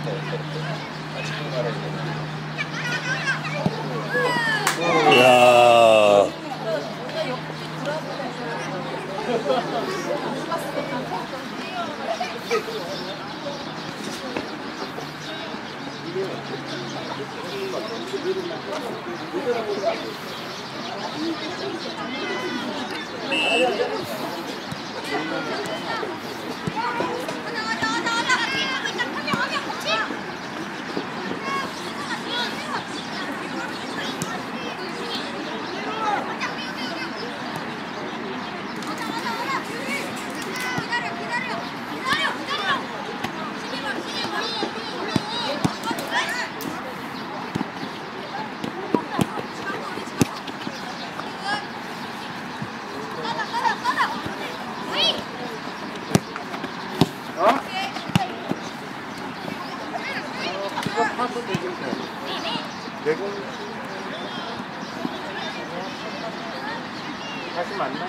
이야. 다시 만나?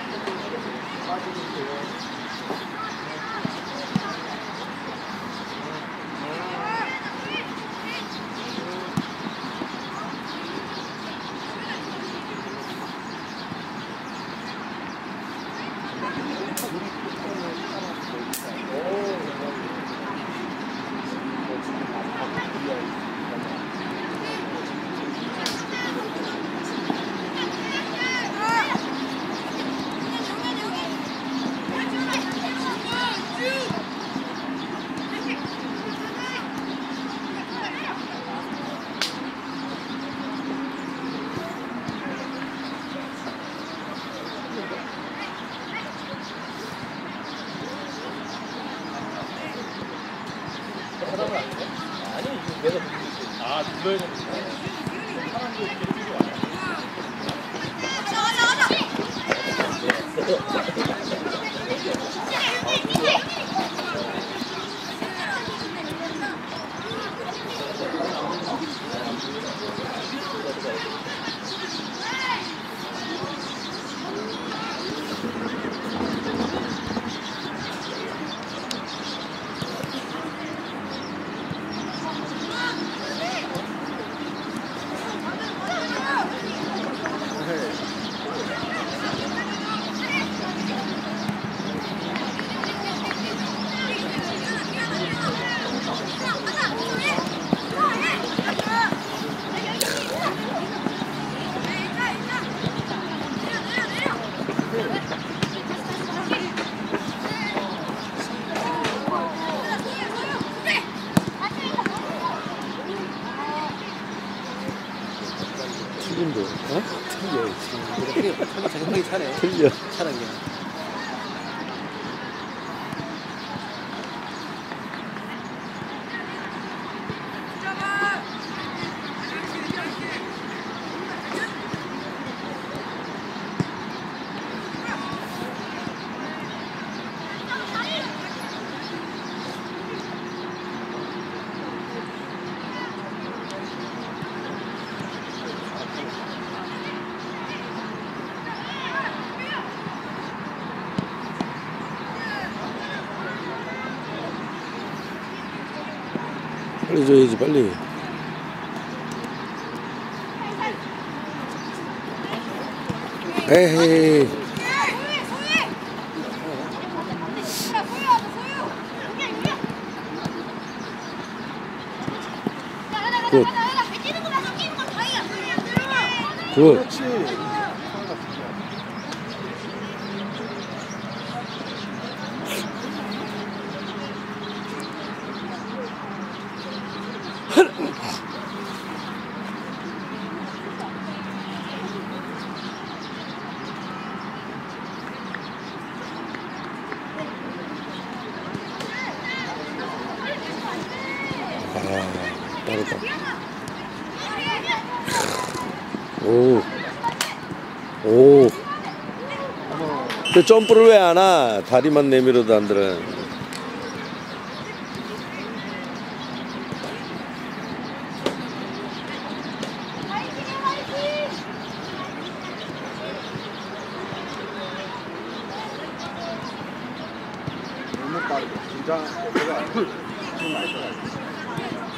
아니, 이거 내가 눌러야 되는데. 사람도 이렇게 뛰지 마요. 튀김도, 어? 틀려. 자기 형이 차네. 틀려. 차는 게. 빨리 줘야지, 빨리. 에헤이. 굿. 굿. 빠르다. 오. 오. 그 점프를 왜 안 하? 다리만 내밀어도 안 들어. 너무 빠르고 긴장, 내가 좀 많이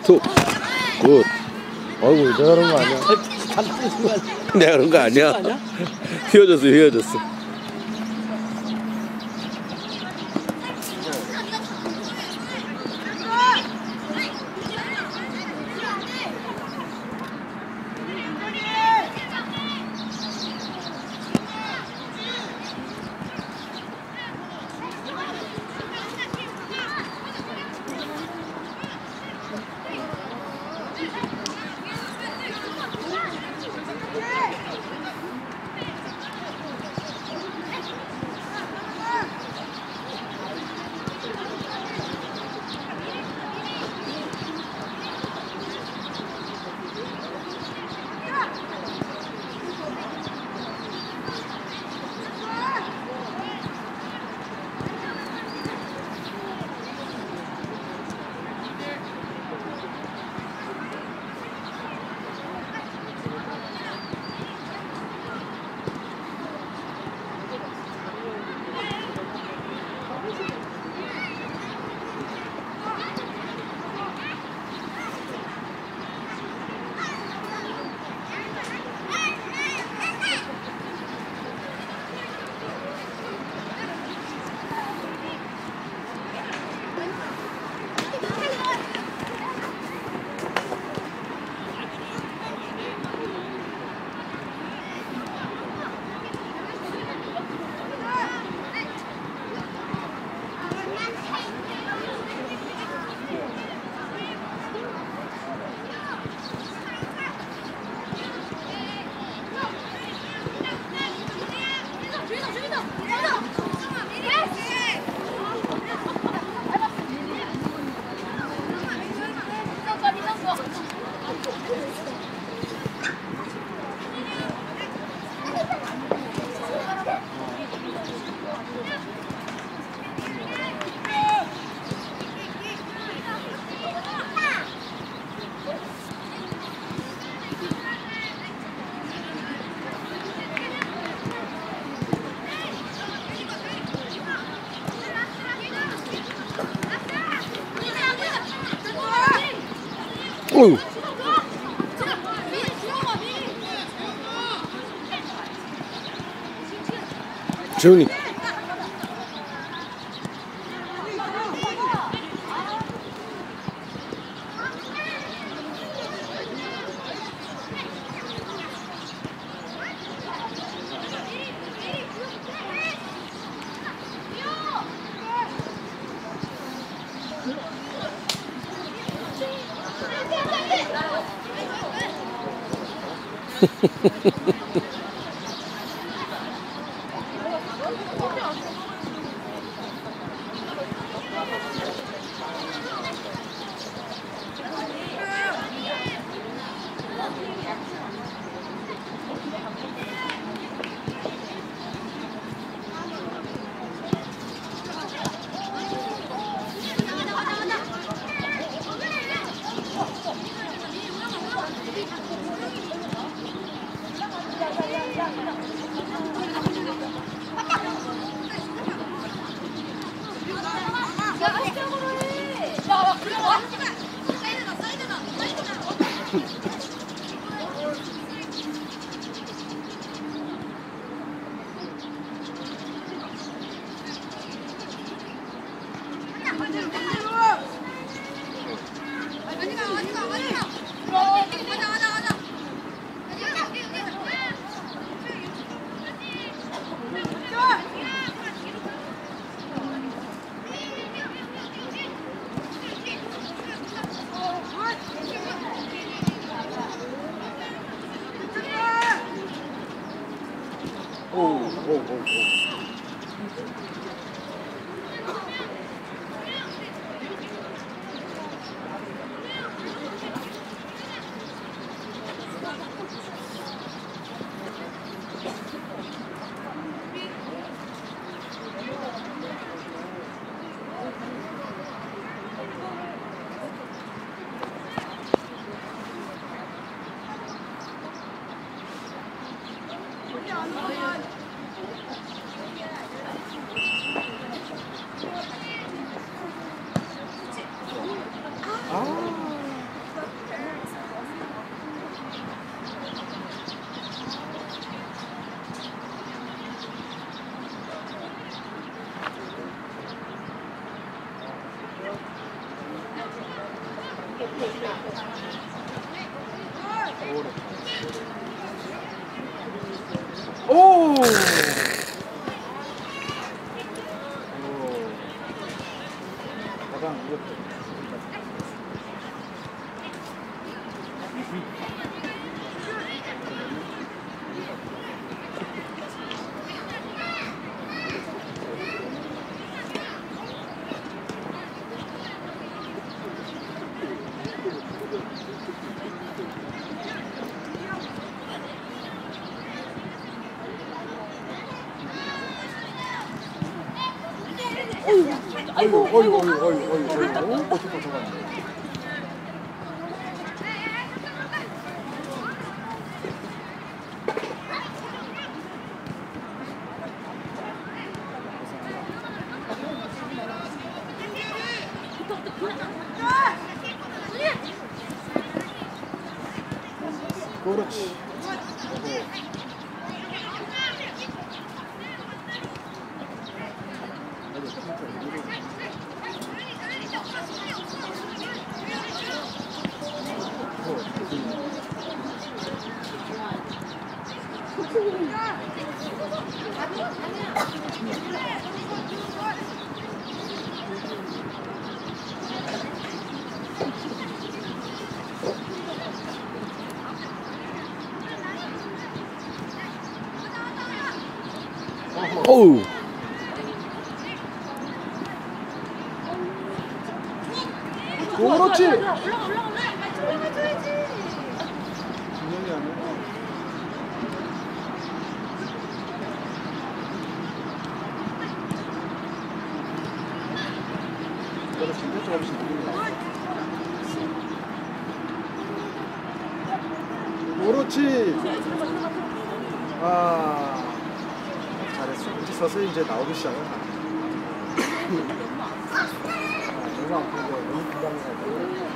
툭. 굿. 아이고, 내가 그런 거 아니야. 반대 순간. 내가 그런 거 아니야. 아니야? 휘어졌어, 휘어졌어. 어휴. 재훈이. 오! 가장 위협적. 아이고, 어이구, 어떻게 들어갔네. 그렇지. 어우. 그렇지. 올라가. 올라가줘야지. 진영이 아니야. 그렇지. 아, 잘했어. 이제 서서히 이제 나오기 시작해. 너무 아픈 거 너무 부담스러워.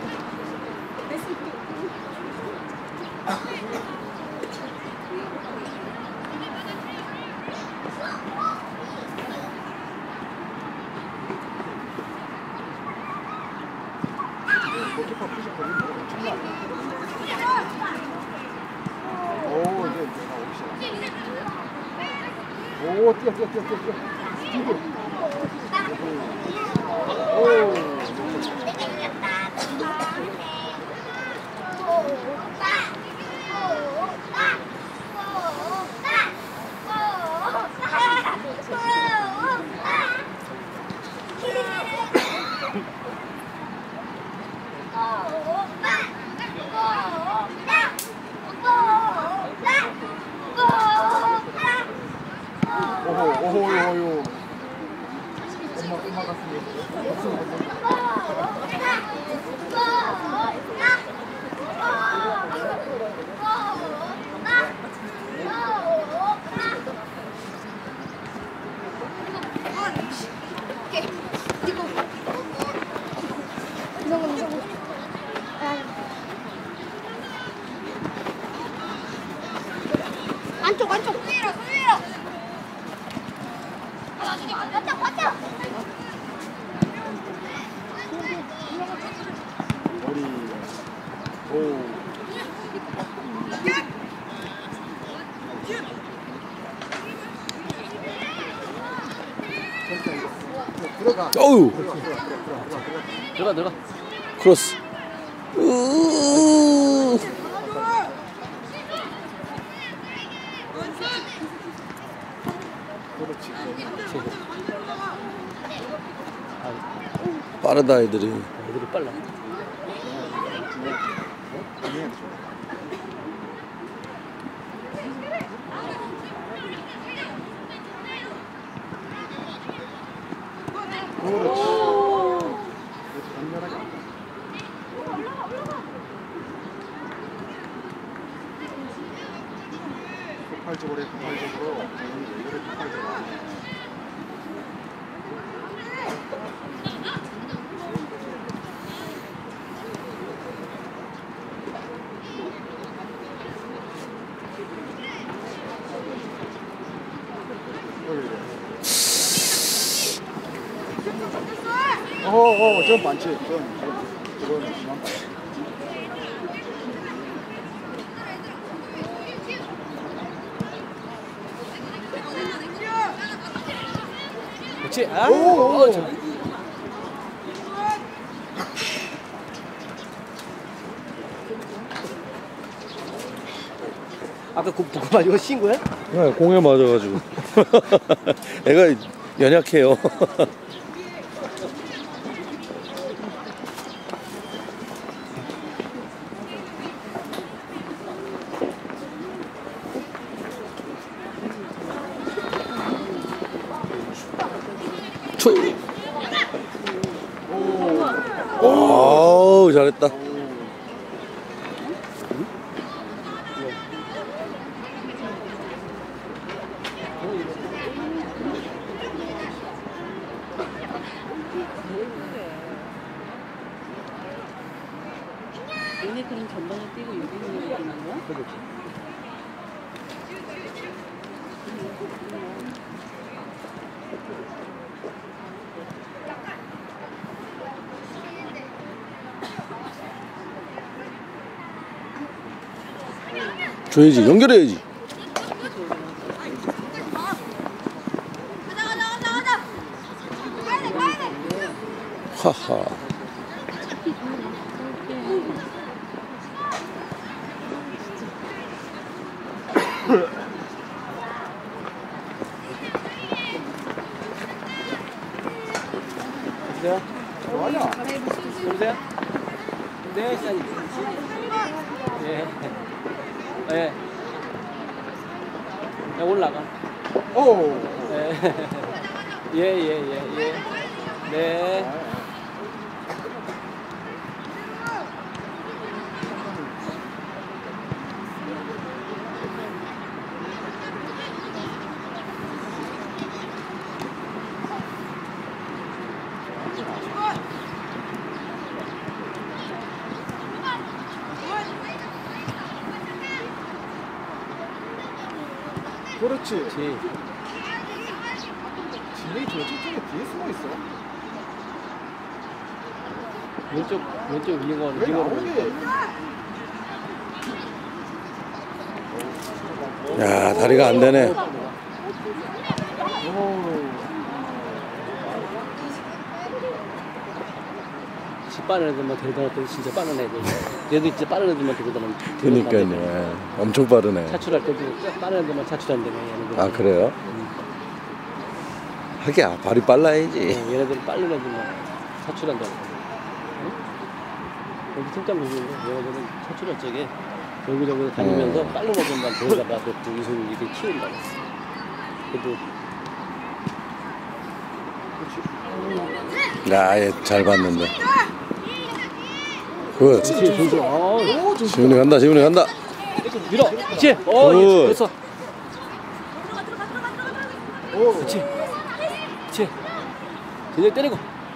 골키퍼 푸시거리 엄청 많아. 오, 이제 나오기 시작해. 오, 뛰어. 뛰고. 오. 오호. 엄마 같은 안쪽. 위로. 왔다. 머리. 오. 들어가. 어우. 들어가. 크로스. 으으으으. 그렇지. 빠르다 애들이. 애들이 빨라. 폭발적으로 왜 이렇게 폭발적으로 안 해. 저건 많지. 저건 심한 거. 그렇지. 아, 오. 저. 아까 그거 가지고 신 거야? 네, 공에 맞아가지고. 애가 연약해요. 아우, 잘했다. 얘네 그럼 전방에 뛰고 여기는 뛰는 거야? 그렇지. 줘야지, 연결해야지. 가자. 가야 돼. 하하. 여보세요? 좋아요. 여보세요? 네, 사장님. 예. 예. 예, 올라가. 오. 예. 네. 그렇지. 그렇지. 진영이 저쪽에 뒤에 숨어 있어. 왼쪽 윙어, 왜 윙어로. 나오게? 야, 다리가 안 되네. 빠른 애들만 데려다 놨더니 진짜 빠른 애들. 얘도 진짜 빠른 애들만 데려다 놓으면. 그니까요. 예. 엄청 빠르네. 차출할 때도 빠른 애들만 차출한다네. 얘네들. 아, 그래요? 하기야, 발이 빨라야지. 얘네들 빠른 애들만 차출한다고. 응? 여기 팀장 보시는데 얘네들은 차출할 적에 여기저기 다니면서 빠른 애들만 데려다가 그 이손 이렇게 키운다고. 그래도 야, 얘 잘 봤는데. 굿. 그렇지. 오, 저 지훈이 간다, 지훈이 간다. 밀어. 그렇지. 굿. 됐어. 오. 그렇지. 그냥 때리고.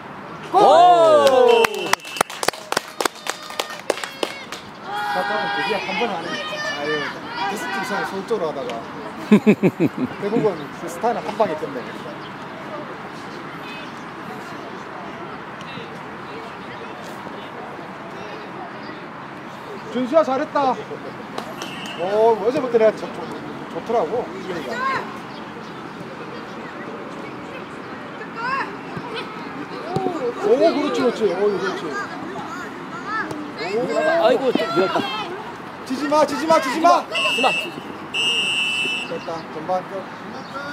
잠깐만 드디어 한 번 하네. 아유, 테스트 이상을 솔직으로 하다가 결국은 그 스타일은 한 방에 끝내. 준수야 잘했다. 어제부터 내가 좋더라고. 이기니까. 오, 그렇지. 그렇지. 아이고, 좀 밀었다. 지지마. 스마. 됐다. 전반 끝.